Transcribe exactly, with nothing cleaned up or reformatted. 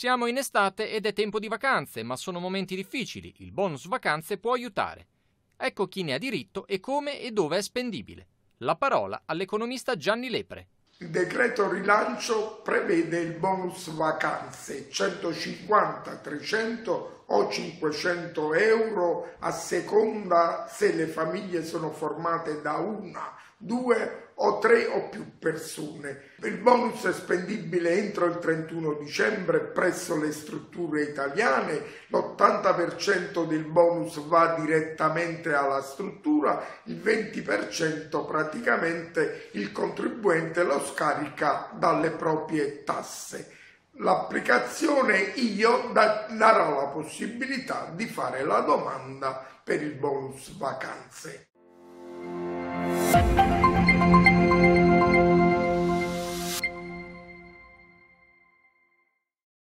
Siamo in estate ed è tempo di vacanze, ma sono momenti difficili. Il bonus vacanze può aiutare. Ecco chi ne ha diritto e come e dove è spendibile. La parola all'economista Gianni Lepre. Il decreto rilancio prevede il bonus vacanze, centocinquanta, trecento o cinquecento euro a seconda se le famiglie sono formate da una, due o tre o più persone. Il bonus è spendibile entro il trentuno dicembre presso le strutture italiane, l'ottanta per cento del bonus va direttamente alla struttura, il venti per cento praticamente il contribuente lo scarica dalle proprie tasse. L'applicazione I O darà la possibilità di fare la domanda per il bonus vacanze.